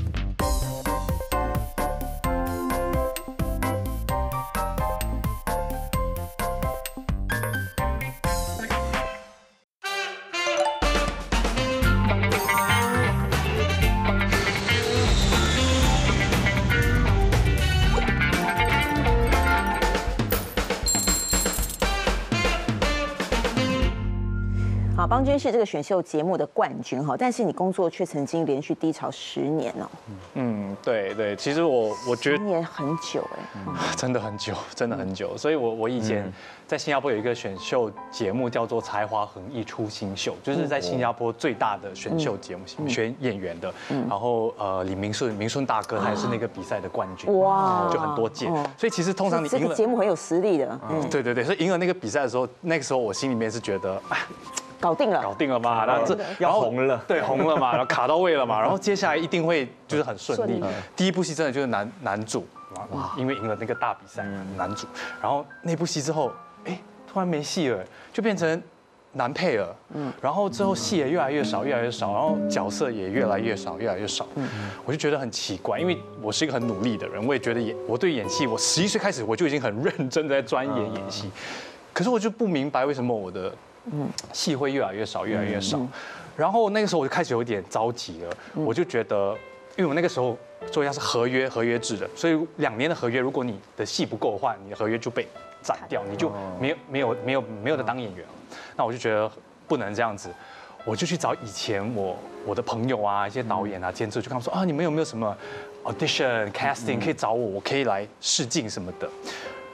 好，邦君是这个选秀节目的冠军哈，但是你工作却曾经连续低潮十年哦。 嗯，对对，其实我我觉得十年很久哎， 真的很久，真的很久。所以我我以前在新加坡有一个选秀节目叫做《才华横溢出新秀》，就是在新加坡最大的选秀节目，选演员的。然后呃，李明顺，明顺大哥他也是那个比赛的冠军，哇，就很多届。所以其实通常你这赢了个节目很有实力的，嗯， 对对对，所以赢了那个比赛的时候，那个时候我心里面是觉得，哎。 搞定了， 搞定了嘛，然后这要红了， 对，红了嘛，然后卡到位了嘛，然后接下来一定会就是很顺利。第一部戏真的就是男男主，因为赢了那个大比赛，男主，然后那部戏之后，哎，突然没戏了，就变成男配了，嗯，然后之后戏也越来越少，越来越少，然后角色也越来越少，越来越少，嗯，我就觉得很奇怪，因为我是一个很努力的人，我也觉得演我对演戏，我十一岁开始我就已经很认真的在钻研演戏，可是我就不明白为什么我的。嗯，戏会越来越少，越来越少。然后那个时候我就开始有点着急了，我就觉得，因为我那个时候做一下是合约合约制的，所以两年的合约，如果你的戏不够的话，你的合约就被斩掉，你就没有没有没有没有的当演员了。那我就觉得不能这样子，我就去找以前我我的朋友啊，一些导演啊、监制，就跟他们说啊，你们有没有什么 audition casting 可以找我，我可以来试镜什么的。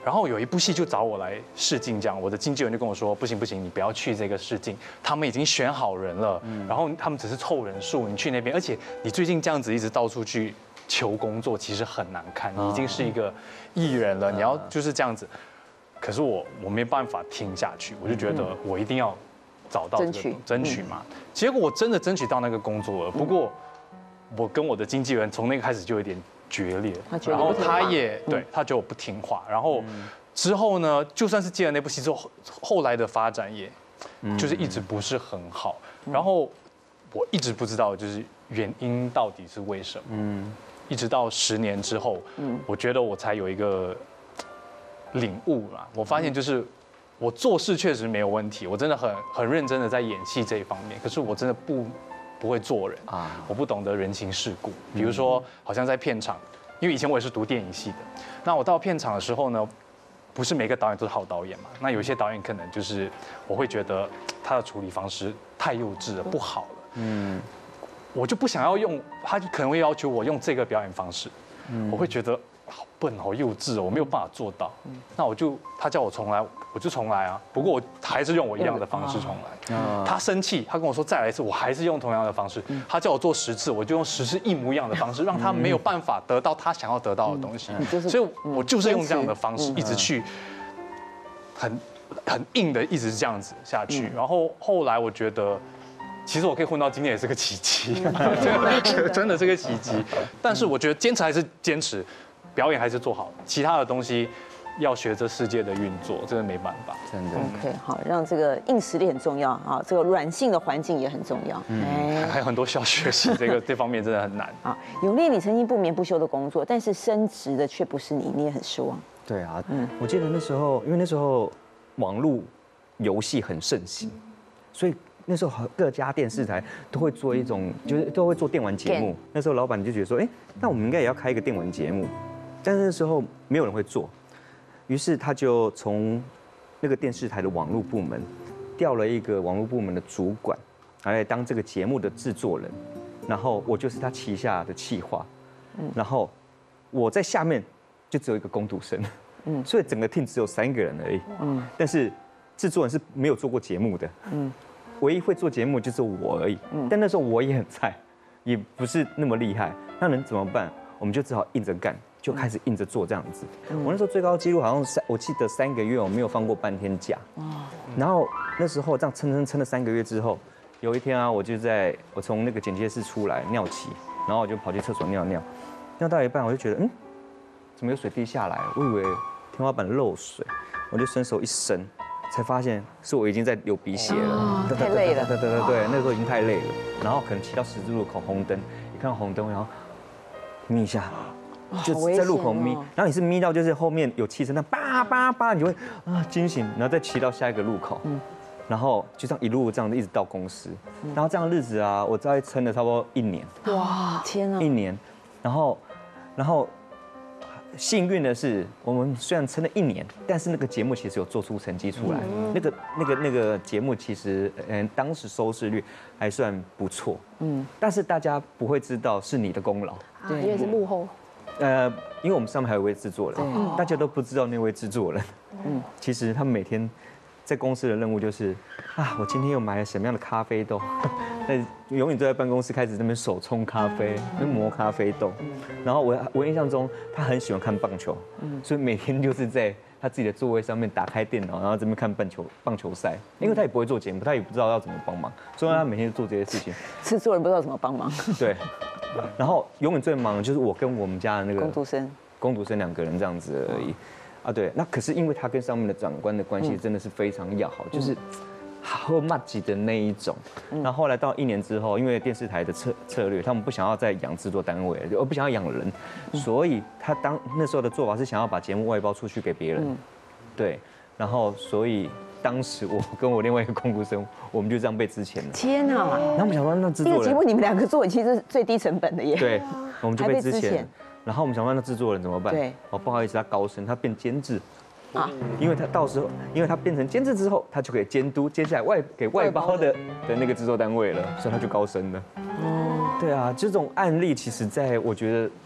然后有一部戏就找我来试镜，这样我的经纪人就跟我说，不行不行，你不要去这个试镜，他们已经选好人了，然后他们只是凑人数，你去那边，而且你最近这样子一直到处去求工作，其实很难看，你已经是一个艺人了，你要就是这样子。可是我我没办法听下去，我就觉得我一定要找到这个争取嘛。结果我真的争取到那个工作了，不过我跟我的经纪人从那个开始就有点决裂，然后他也对他觉得我不听话，然后之后呢，就算是接了那部戏之后，后来的发展也就是一直不是很好，然后我一直不知道就是原因到底是为什么，嗯，一直到十年之后，嗯，我觉得我才有一个领悟啦，我发现就是我做事确实没有问题，我真的很很认真的在演戏这一方面，可是我真的不不会做人啊，我不懂得人情世故，比如说好像在片场，因为以前我也是读电影系的，那我到片场的时候呢，不是每个导演都是好导演嘛，那有些导演可能就是我会觉得他的处理方式太幼稚了，不好了，嗯，我就不想要用，他就可能会要求我用这个表演方式，我会觉得好笨好幼稚哦，我没有办法做到，那我就他叫我重来，我就重来啊，不过我还是用我一样的方式重来，他生气，他跟我说再来一次，我还是用同样的方式，他叫我做十次，我就用十次一模一样的方式，让他没有办法得到他想要得到的东西，所以我就是用这样的方式一直去很很硬的一直这样子下去，然后后来我觉得。其实我可以混到今天也是个奇迹，真的是个奇迹。但是我觉得坚持还是坚持，表演还是做好，其他的东西要学着世界的运作，真的没办法。 真的。 OK， 好，让这个硬实力很重要啊，这个软性的环境也很重要。 嗯，还有很多需要学习，这个这方面真的很难。 啊，永烈，你曾经不眠不休的工作，但是升职的却不是你，你也很失望。 对啊，嗯，我记得那时候，因为那时候网络游戏很盛行，所以。那时候各家电视台都会做一种，就是都会做电玩节目。那时候老板就觉得说，哎，那我们应该也要开一个电玩节目。但是那时候没有人会做，于是他就从那个电视台的网络部门调了一个网络部门的主管来当这个节目的制作人，然后我就是他旗下的企划，然后我在下面就只有一个工读生，嗯，所以整个 team 只有三个人而已，嗯，但是制作人是没有做过节目的，嗯。唯一会做节目就是我而已，但那时候我也很菜，也不是那么厉害，那能怎么办？我们就只好硬着干，就开始硬着做这样子。我那时候最高纪录好像三，我记得三个月我没有放过半天假。然后那时候这样撑撑撑了三个月之后，有一天啊，我就在我从那个剪接室出来尿急，然后我就跑去厕所尿尿，尿到一半我就觉得嗯，怎么有水滴下来？我以为天花板漏水，我就伸手一伸。才发现是我已经在流鼻血了， 太累了。 对对对对，那时候已经太累了。然后可能骑到十字路口红灯，一看到红灯，然后眯一下，就在路口眯。然后你是眯到就是后面有汽车那叭叭叭，你就会啊惊醒，然后再骑到下一个路口，然后就这样一路这样一直到公司。然后这样日子啊，我大概撑了差不多一年。 哇，天啊！ 一年，然后，然后。幸运的是，我们虽然撑了一年，但是那个节目其实有做出成绩出来。那个、那个、那个节目其实，嗯，当时收视率还算不错。嗯，但是大家不会知道是你的功劳， 对，因为是幕后。 呃，因为我们上面还有一位制作人，大家都不知道那位制作人。嗯，其实他们每天在公司的任务就是，啊，我今天又买了什么样的咖啡豆。那永远都在办公室开始那边手冲咖啡，那磨咖啡豆。然后我我印象中他很喜欢看棒球，所以每天就是在他自己的座位上面打开电脑，然后这边看棒球棒球赛。因为他也不会做节目，他也不知道要怎么帮忙，所以他每天做这些事情。 制作人不知道怎么帮忙。 对。然后永远最忙的就是我跟我们家的那个工读生， 工读生两个人这样子而已。啊，对。那可是因为他跟上面的长官的关系真的是非常要好，就是。好骂级的那一种，然后后来到一年之后，因为电视台的策策略，他们不想要再养制作单位，而不想要养人，所以他当那时候的做法是想要把节目外包出去给别人，对，然后所以当时我跟我另外一个工读生，我们就这样被资遣了。 天哪！ 然后我们想说，那制作人这个节目你们两个做，其实是最低成本的耶。 对，我们就被资遣。然后我们想说，那制作人怎么办？ 对， 哦，不好意思，他高升，他变监制。啊，因为他到时候，因为他变成监制之后，他就可以监督接下来外给外包的的那个制作单位了，所以他就高升了。哦，对啊，这种案例其实在我觉得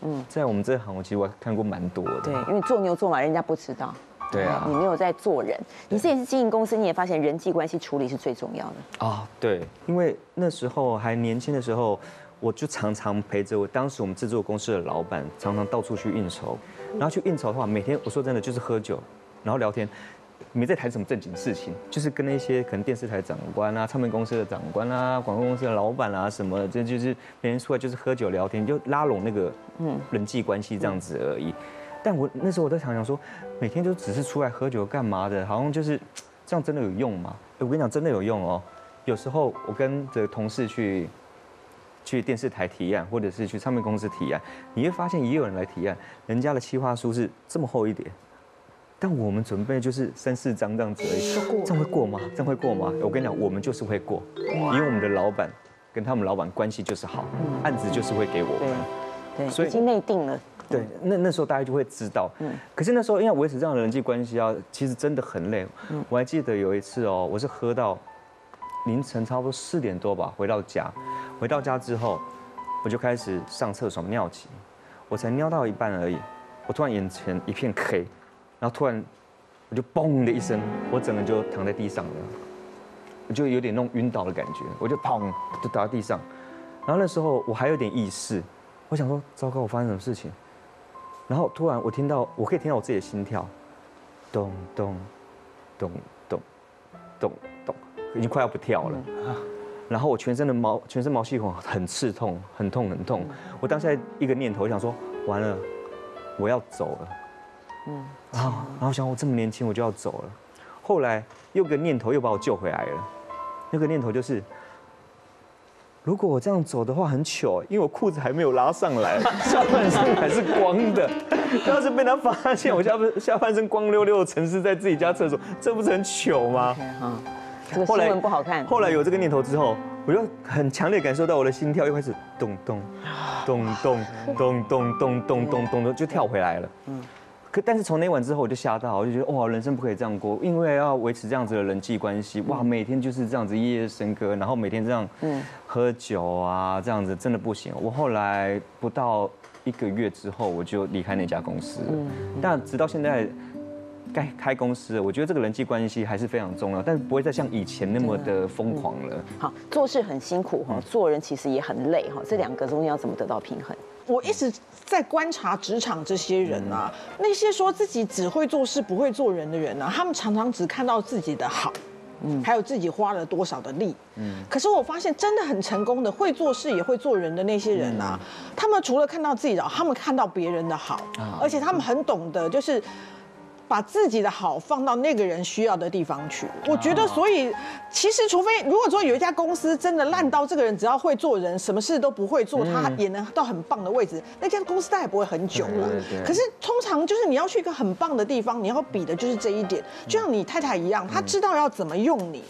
嗯，在我们这行，我其实我看过蛮多的。 对，因为做牛做马，人家不知道。 对啊， 你没有在做人，你之前是经营公司，你也发现人际关系处理是最重要的啊。对，因为那时候还年轻的时候，我就常常陪着我当时我们制作公司的老板，常常到处去应酬。然后去应酬的话，每天我说真的就是喝酒，然后聊天，没在谈什么正经事情，就是跟那些可能电视台长官啊、唱片公司的长官啊、广告公司的老板啊什么的，这就是每天出来就是喝酒聊天，就拉拢那个嗯人际关系这样子而已。但我那时候我在想想说，每天就只是出来喝酒干嘛的？好像就是这样，真的有用吗？我跟你讲，真的有用哦。有时候我跟着同事去去电视台提案，或者是去唱片公司提案，你会发现也有人来提案，人家的企划书是这么厚一点，但我们准备就是三四张这样子而已，这样会过吗？这样会过吗？我跟你讲，我们就是会过，因为我们的老板跟他们老板关系就是好，案子就是会给我们。 对，所以已经内定了。 对，那那时候大家就会知道。嗯，可是那时候因为维持这样的人际关系啊，其实真的很累。嗯，我还记得有一次哦，我是喝到凌晨差不多四点多吧，回到家，回到家之后，我就开始上厕所尿急，我才尿到一半而已，我突然眼前一片黑，然后突然我就嘣的一声，我整个就躺在地上了，我就有点那种晕倒的感觉，我就砰就倒在地上，然后那时候我还有点意识，我想说糟糕，我发生什么事情？然后突然我听到，我可以听到我自己的心跳，咚咚咚咚咚咚，已经快要不跳了。然后我全身的毛，全身毛细孔很刺痛，很痛很痛。我当时一个念头，我想说，完了，我要走了。嗯。然后，然后想我这么年轻，我就要走了。后来又个念头又把我救回来了，那个念头就是。如果我这样走的话很糗，因为我裤子还没有拉上来，下半身还是光的。要是被他发现我下半下半身光溜溜的沉尸在自己家厕所，这不是很糗吗？ 哈，这个新闻不好看。 后来有这个念头之后，我就很强烈感受到我的心跳又开始咚咚咚咚咚咚咚咚咚咚咚就跳回来了。嗯。可但是从那晚之后我就吓到，我就觉得哇，人生不可以这样过，因为要维持这样子的人际关系，哇，每天就是这样子夜夜笙歌，然后每天这样喝酒啊，这样子真的不行。我后来不到一个月之后，我就离开那家公司了。但直到现在该开公司了，我觉得这个人际关系还是非常重要，但是不会再像以前那么的疯狂了。 好，做事很辛苦哈，做人其实也很累哈，这两个中间要怎么得到平衡？ 我一直在观察职场这些人啊，那些说自己只会做事不会做人的人啊，他们常常只看到自己的好，嗯，还有自己花了多少的力，嗯。可是我发现真的很成功的会做事也会做人的那些人啊，他们除了看到自己的好，他们看到别人的好，而且他们很懂得就是。把自己的好放到那个人需要的地方去，我觉得，所以其实除非如果说有一家公司真的烂到这个人只要会做人，什么事都不会做，他也能到很棒的位置，那家公司他也不会很久了。可是通常就是你要去一个很棒的地方，你要比的就是这一点，就像你太太一样，她知道要怎么用你，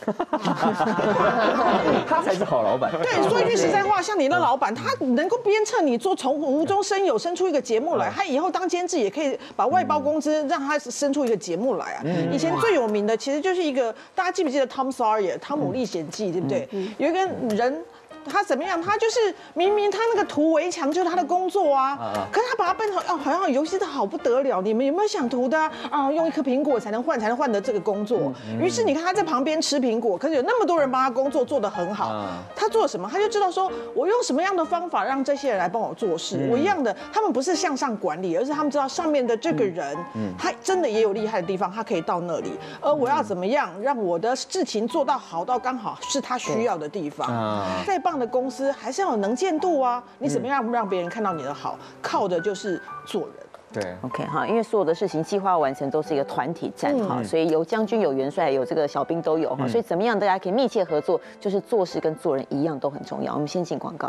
他才是好老板。 对，说一句实在话，像你的老板，他能够鞭策你做从无中生有，生出一个节目来，他以后当监制也可以把外包工资让他生出一个节目来啊！以前最有名的其实就是一个，大家记不记得 Tom Sawyer《汤姆历险记》，对不对？有一个人。他怎么样？他就是明明他那个涂围墙就是他的工作啊，可是他把它变成哦，好像游戏的好不得了。你们有没有想涂的啊？啊，用一颗苹果才能换，才能换得这个工作。于是你看他在旁边吃苹果，可是有那么多人帮他工作做得很好。他做什么？他就知道说我用什么样的方法让这些人来帮我做事。我一样的，他们不是向上管理，而是他们知道上面的这个人，他真的也有厉害的地方，他可以到那里。而我要怎么样让我的事情做到好到刚好是他需要的地方？再棒的公司还是要有能见度啊！你怎么样让别人看到你的好？靠的就是做人。 对 ，OK 哈，因为所有的事情计划完成都是一个团体战哈，所以有将军、有元帅、有这个小兵都有哈，所以怎么样大家可以密切合作，就是做事跟做人一样都很重要。我们先进广告。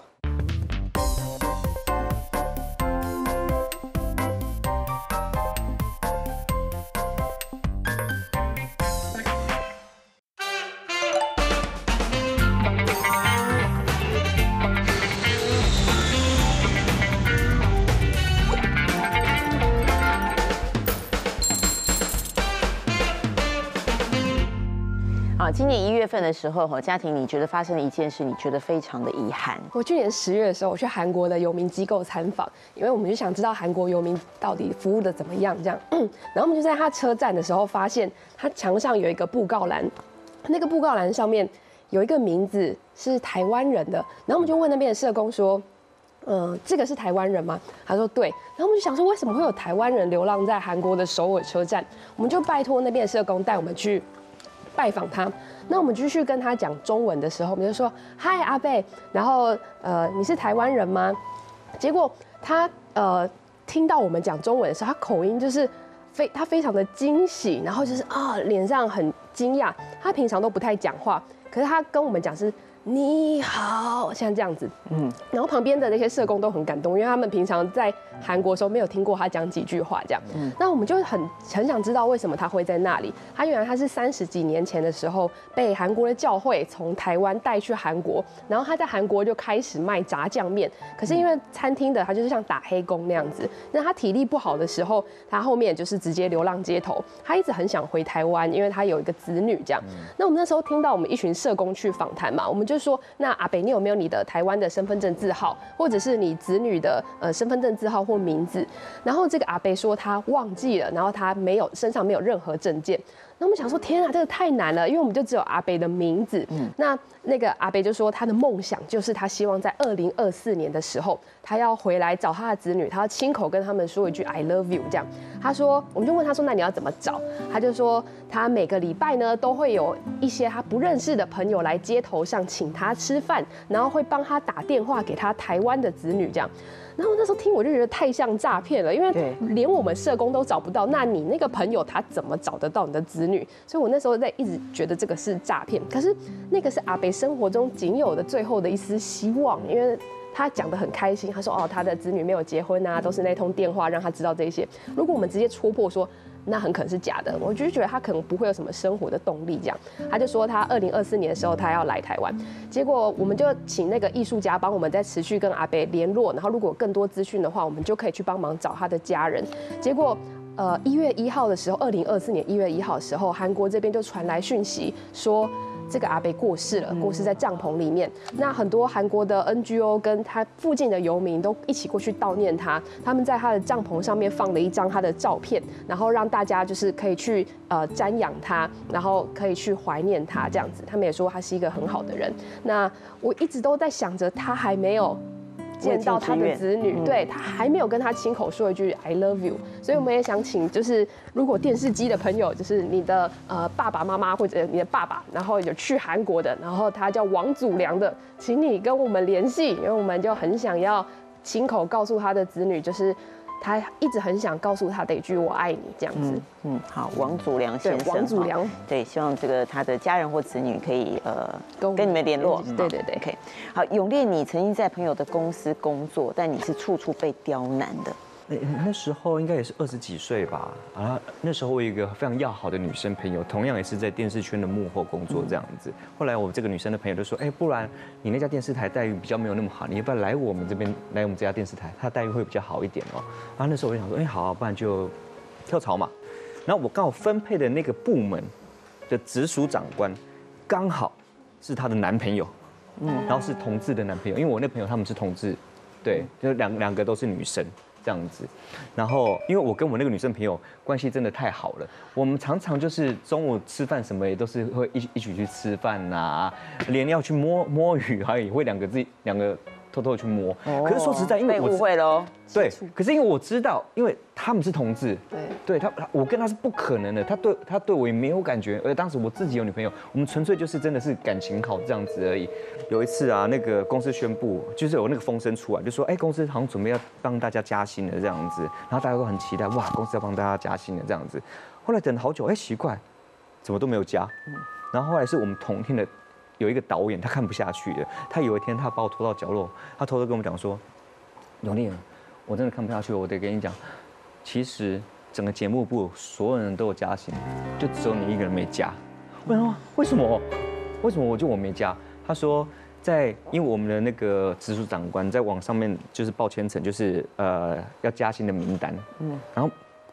今年一月份的时候，哈，家庭你觉得发生了一件事，你觉得非常的遗憾。 我去年十月的时候，我去韩国的游民机构参访，因为我们就想知道韩国游民到底服务的怎么样，这样。然后我们就在他车站的时候，发现他墙上有一个布告栏，那个布告栏上面有一个名字是台湾人的。然后我们就问那边的社工说，嗯、呃，这个是台湾人吗？他说对。然后我们就想说，为什么会有台湾人流浪在韩国的首尔车站？我们就拜托那边的社工带我们去拜访他。那我们继续跟他讲中文的时候，我们就说嗨阿贝，然后呃你是台湾人吗？结果他呃听到我们讲中文的时候，他口音就是非他非常的惊喜，然后就是啊脸上很惊讶。他平常都不太讲话，可是他跟我们讲是你好，像这样子，嗯，然后旁边的那些社工都很感动，因为他们平常在韩国的时候没有听过他讲几句话这样，嗯，那我们就很很想知道为什么他会在那里。他原来他是三十几年前的时候被韩国的教会从台湾带去韩国，然后他在韩国就开始卖炸酱面，可是因为餐厅的他就是像打黑工那样子，那他体力不好的时候，他后面就是直接流浪街头。他一直很想回台湾，因为他有一个子女这样。那我们那时候听到我们一群社工去访谈嘛，我们就就说，那阿北，你有没有你的台湾的身份证字号，或者是你子女的呃身份证字号或名字？然后这个阿北说他忘记了，然后他没有身上没有任何证件。那我们想说，天啊，这个太难了，因为我们就只有阿北的名字。嗯，那那个阿北就说，他的梦想就是他希望在二零二四年的时候，他要回来找他的子女，他要亲口跟他们说一句 I love you 这样。他说，我们就问他说，那你要怎么找？他就说，他每个礼拜呢都会有一些他不认识的朋友来街头上请他吃饭，然后会帮他打电话给他台湾的子女这样。然后那时候听我就觉得太像诈骗了，因为连我们社工都找不到，那你那个朋友他怎么找得到你的子女？所以我那时候在一直觉得这个是诈骗。可是那个是阿北生活中仅有的最后的一丝希望，因为他讲得很开心，他说哦他的子女没有结婚啊，都是那通电话让他知道这些。如果我们直接戳破说，那很可能是假的，我就觉得他可能不会有什么生活的动力这样。他就说他二零二四年的时候他要来台湾，结果我们就请那个艺术家帮我们再持续跟阿北联络，然后如果有更多资讯的话，我们就可以去帮忙找他的家人。结果呃一月一号的时候，二零二四年一月一号的时候，韩国这边就传来讯息说，这个阿北过世了，过世在帐篷里面。那很多韩国的 N G O 跟他附近的游民都一起过去悼念他，他们在他的帐篷上面放了一张他的照片，然后让大家就是可以去呃瞻仰他，然后可以去怀念他这样子。他们也说他是一个很好的人。那我一直都在想着，他还没有见到他的子女，对他还没有跟他亲口说一句 I love you， 所以我们也想请，就是如果电视机的朋友，就是你的呃爸爸妈妈或者你的爸爸，然后有去韩国的，然后他叫王祖良的，请你跟我们联系，因为我们就很想要亲口告诉他的子女，就是他一直很想告诉他的一句我爱你这样子。嗯， 嗯好，王祖良先生， 王祖良， 对，希望这个他的家人或子女可以呃跟你们联络。 对对对 ，OK。好，永烈，你曾经在朋友的公司工作，但你是处处被刁难的。 那那时候应该也是二十几岁吧，啊，那时候我有一个非常要好的女生朋友，同样也是在电视圈的幕后工作这样子。后来我这个女生的朋友就说，哎，不然你那家电视台待遇比较没有那么好，你要不要来我们这边，来我们这家电视台，它待遇会比较好一点哦。然后那时候我就想说，哎，好啊，不然就跳槽嘛。然后我刚好分配的那个部门的直属长官，刚好是她的男朋友，嗯，然后是同志的男朋友，因为我那朋友他们是同志，对，就两两个都是女生。这样子，然后因为我跟我那个女生朋友关系真的太好了，我们常常就是中午吃饭什么也都是会一一起去吃饭呐，连要去摸摸鱼还也会两个自己两个偷偷去摸。可是说实在，因为我被误会喽。 对，可是因为我知道，因为他们是同志， 对， 对他，我跟他是不可能的，他对他对我也没有感觉，而当时我自己有女朋友，我们纯粹就是真的是感情好这样子而已。有一次啊，那个公司宣布，就是有那个风声出来，就说，哎，公司好像准备要帮大家加薪了这样子，然后大家都很期待，哇，公司要帮大家加薪了这样子。后来等了好久，哎，奇怪，怎么都没有加。然后后来是我们同天的有一个导演，他看不下去的，他有一天他把我拖到角落，他偷偷跟我们讲说，永烈，我真的看不下去，我得跟你讲，其实整个节目部所有人都有加薪，就只有你一个人没加。我想说为什么？为什么我就我没加？他说在因为我们的那个直属长官在网上面就是报千层，就是呃要加薪的名单，嗯，然后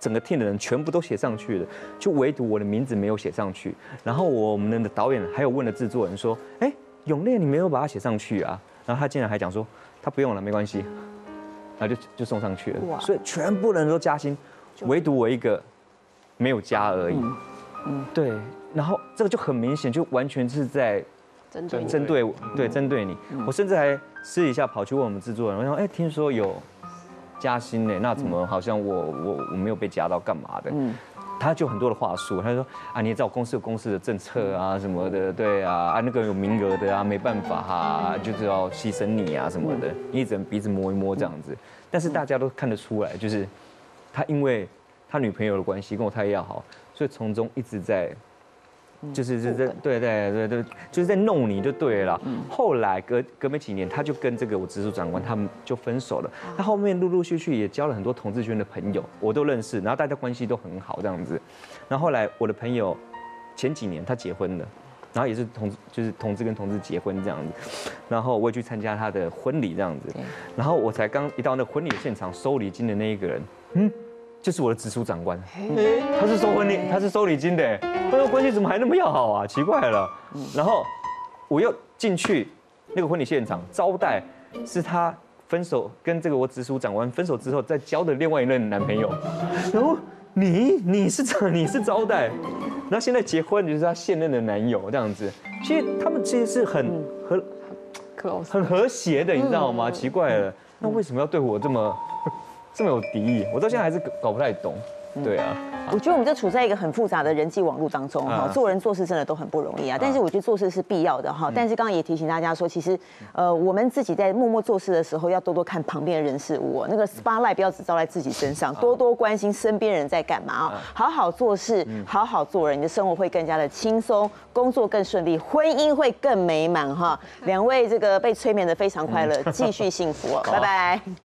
整个 team 的人全部都写上去了，就唯独我的名字没有写上去。然后我们的导演还有问了制作人说，哎，永烈你没有把它写上去啊？然后他竟然还讲说，他不用了，没关系，然后就就送上去了。所以全部人都加薪，唯独我一个没有加而已。嗯，对。然后这个就很明显，就完全是在针对针对对针对你。我甚至还私底下跑去问我们制作人，我说，哎，听说有加薪呢，那怎么好像我我我没有被加到干嘛的？嗯，他就很多的话术，他说啊，你也知道公司有公司的政策啊什么的，对啊，啊那个有名额的啊，没办法啊，就是要牺牲你啊什么的，你一直鼻子摸一摸这样子。但是大家都看得出来，就是他因为他女朋友的关系跟我太要好，所以从中一直在。就是是在对对对对，就是在弄你就对了。后来隔隔没几年，他就跟这个我直属长官他们就分手了。他后面陆陆续续也交了很多同志圈的朋友，我都认识，然后大家关系都很好这样子。然后后来我的朋友前几年他结婚了，然后也是同就是同志跟同志结婚这样子，然后我也去参加他的婚礼这样子。然后我才刚一到那婚礼的现场收礼金的那一个人，嗯。就是我的直属长官，他是收婚礼，他是收礼金的，那个关系怎么还那么要好啊？奇怪了。然后我又进去那个婚礼现场，招待是他分手跟这个我直属长官分手之后再交的另外一任男朋友。然后你你是你是招待，然后现在结婚就是他现任的男友这样子。其实他们其实是很和很和谐的，你知道吗？奇怪了，那为什么要对我这么？这么有敌意，我到现在还是搞不太懂。对啊， 我觉得我们就处在一个很复杂的人际网络当中哈，做人做事真的都很不容易啊。但是我觉得做事是必要的哈。但是刚刚也提醒大家说，其实呃我们自己在默默做事的时候，要多多看旁边的人事物，那个 spotlight 不要只照在自己身上，多多关心身边人在干嘛啊。好好做事，好好做人，你的生活会更加的轻松，工作更顺利，婚姻会更美满哈。两位这个被催眠的非常快乐，继续幸福哦，拜拜。